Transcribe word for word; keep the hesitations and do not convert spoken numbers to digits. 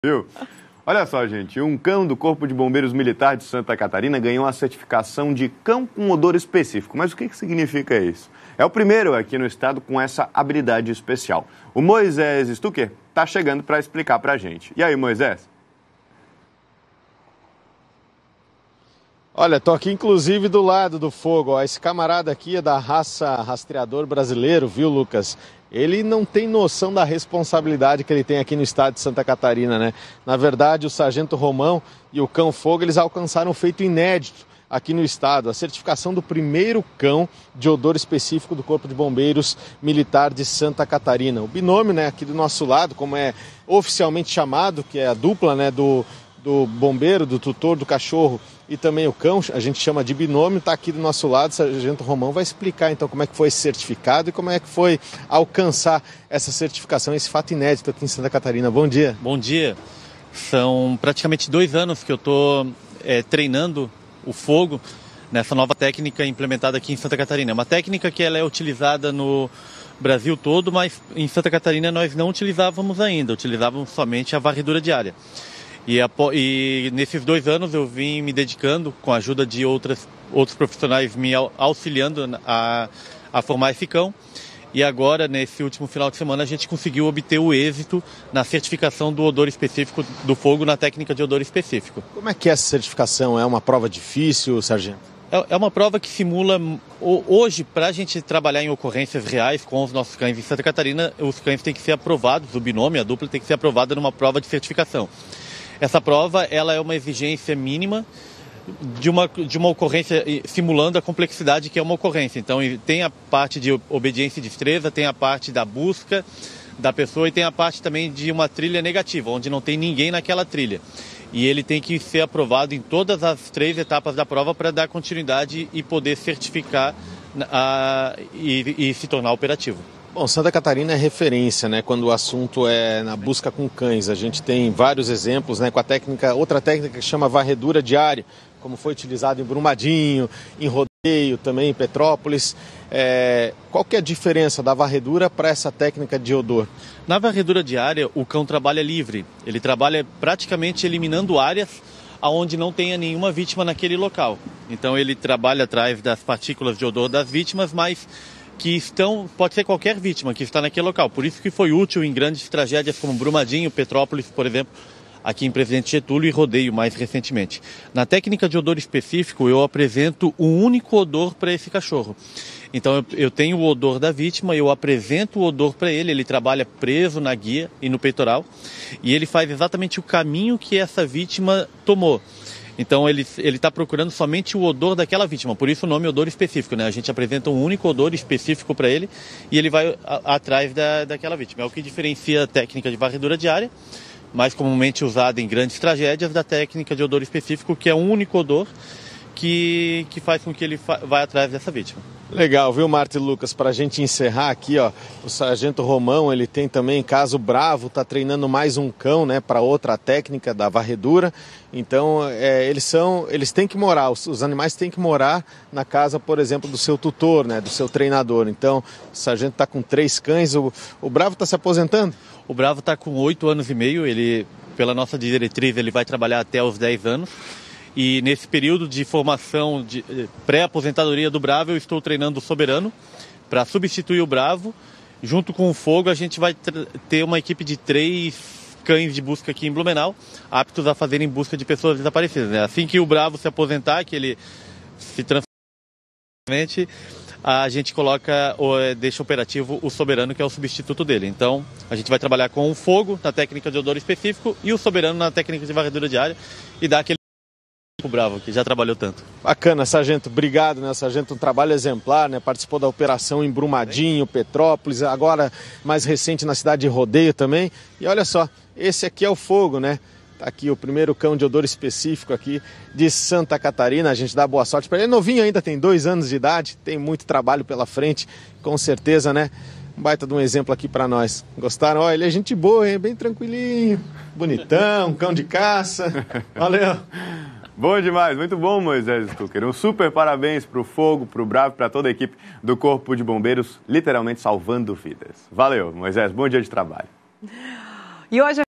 Viu? Olha só, gente, um cão do Corpo de Bombeiros Militar de Santa Catarina ganhou a certificação de cão com odor específico. Mas o que, que significa isso? É o primeiro aqui no estado com essa habilidade especial. O Moisés Stucker está chegando para explicar para a gente. E aí, Moisés? Olha, tô aqui inclusive do lado do fogo. Ó. Esse camarada aqui é da raça rastreador brasileiro, viu, Lucas? Ele não tem noção da responsabilidade que ele tem aqui no estado de Santa Catarina, né? Na verdade, o Sargento Romão e o Cão Fogo, eles alcançaram um feito inédito aqui no estado, a certificação do primeiro cão de odor específico do Corpo de Bombeiros Militar de Santa Catarina. O binômio, né, aqui do nosso lado, como é oficialmente chamado, que é a dupla, né, do, do bombeiro, do tutor, do cachorro e também o cão, a gente chama de binômio, está aqui do nosso lado. O Sargento Romão vai explicar então como é que foi esse certificado e como é que foi alcançar essa certificação, esse fato inédito aqui em Santa Catarina. Bom dia. Bom dia. São praticamente dois anos que eu estou é, treinando o fogo nessa nova técnica implementada aqui em Santa Catarina. É uma técnica que ela é utilizada no Brasil todo, mas em Santa Catarina nós não utilizávamos ainda, utilizávamos somente a varredura diária. E, e nesses dois anos eu vim me dedicando, com a ajuda de outras, outros profissionais me auxiliando a, a formar esse cão. E agora, nesse último final de semana, a gente conseguiu obter o êxito na certificação do odor específico do fogo, na técnica de odor específico. Como é que é essa certificação? É uma prova difícil, Sargento? É, é uma prova que simula... Hoje, para a gente trabalhar em ocorrências reais com os nossos cães em Santa Catarina, os cães têm que ser aprovados, o binômio, a dupla, tem que ser aprovada numa prova de certificação. Essa prova, ela é uma exigência mínima de uma, de uma ocorrência, simulando a complexidade que é uma ocorrência. Então, tem a parte de obediência e destreza, tem a parte da busca da pessoa e tem a parte também de uma trilha negativa, onde não tem ninguém naquela trilha. E ele tem que ser aprovado em todas as três etapas da prova para dar continuidade e poder certificar a, e, e se tornar operativo. Bom, Santa Catarina é referência, né, quando o assunto é na busca com cães. A gente tem vários exemplos, né, com a técnica, outra técnica que chama varredura diária, como foi utilizado em Brumadinho, em Rodeio, também em Petrópolis. É, qual que é a diferença da varredura para essa técnica de odor? Na varredura diária, o cão trabalha livre. Ele trabalha praticamente eliminando áreas onde não tenha nenhuma vítima naquele local. Então ele trabalha atrás das partículas de odor das vítimas, mas que estão, pode ser qualquer vítima que está naquele local. Por isso que foi útil em grandes tragédias como Brumadinho, Petrópolis, por exemplo, aqui em Presidente Getúlio e Rodeio mais recentemente. Na técnica de odor específico, eu apresento um único odor para esse cachorro. Então eu, eu tenho o odor da vítima, eu apresento o odor para ele, ele trabalha preso na guia e no peitoral, e ele faz exatamente o caminho que essa vítima tomou. Então ele está procurando somente o odor daquela vítima, por isso o nome odor específico, né? A gente apresenta um único odor específico para ele e ele vai a, atrás da, daquela vítima. É o que diferencia a técnica de varredura diária, mais comumente usada em grandes tragédias, da técnica de odor específico, que é um único odor que, que faz com que ele fa- vá atrás dessa vítima. Legal, viu, Marta e Lucas? Para a gente encerrar aqui, ó, o Sargento Romão, ele tem também, caso bravo, está treinando mais um cão, né, para outra técnica da varredura. Então, é, eles são, eles têm que morar, os, os animais têm que morar na casa, por exemplo, do seu tutor, né, do seu treinador. Então, o Sargento está com três cães, o, o Bravo está se aposentando? O Bravo está com oito anos e meio, ele, pela nossa diretriz, ele vai trabalhar até os dez anos. E nesse período de formação de pré-aposentadoria do Bravo, eu estou treinando o Soberano para substituir o Bravo. Junto com o Fogo, a gente vai ter uma equipe de três cães de busca aqui em Blumenau, aptos a fazerem busca de pessoas desaparecidas. Assim que o Bravo se aposentar, que ele se transforma, a gente coloca, deixa operativo o Soberano, que é o substituto dele. Então, a gente vai trabalhar com o Fogo na técnica de odor específico e o Soberano na técnica de varredura diária e dar aquele o Bravo, que já trabalhou tanto. Bacana, Sargento, obrigado, né, Sargento, um trabalho exemplar, né, participou da operação em Brumadinho, Petrópolis, agora mais recente na cidade de Rodeio também, e olha só, esse aqui é o Fogo, né, tá aqui o primeiro cão de odor específico aqui de Santa Catarina, a gente dá boa sorte para ele, é novinho ainda, tem dois anos de idade, tem muito trabalho pela frente, com certeza, né, um baita de um exemplo aqui para nós. Gostaram? Olha, ele é gente boa, hein, bem tranquilinho, bonitão, cão de caça, valeu! Bom demais, muito bom, Moisés Stucker. Um super parabéns para o Fogo, para o Bravo, para toda a equipe do Corpo de Bombeiros, literalmente salvando vidas. Valeu, Moisés, bom dia de trabalho. E hoje